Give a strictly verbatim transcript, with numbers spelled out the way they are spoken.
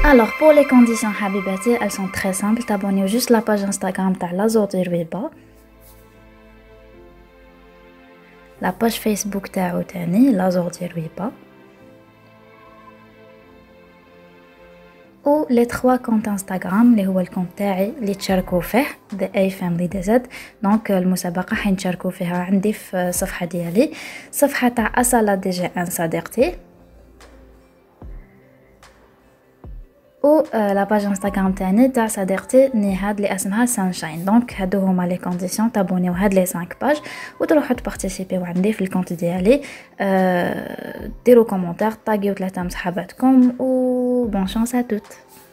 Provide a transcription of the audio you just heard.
Alors pour les conditions حبيباتي, elles sont très simples. T'abonner juste la page Instagram تاع لازوردي رويبا, la page Facebook تاعو تاني لازوردي رويبا, و les trois comptes Instagram اللي هو الكونت تاعي اللي تشاركوا فيه The A Family دي زد. دونك المسابقة حنشاركوا فيها عندي في الصفحة ديالي, صفحة تاع أصالة دي جي ان صديقتي, و لا باج انستغرام تاعي تاع صديقتي نهاد اللي اسمها سانشاين. دونك هادو هما لي كونديسيون تابونيو هاد لي خمسة باج وتروحوا تبارتيسيبيو عندي في الكونت ديالي. أه ديروا كومونتير, طاغيو ثلاثه من صحاباتكم, و بون شانس ا توت.